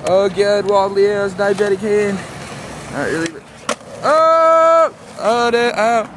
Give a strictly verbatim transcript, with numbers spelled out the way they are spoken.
Oh, good. Wobbly ass diabetic hand. Not really. But... Oh! Oh, no. Oh.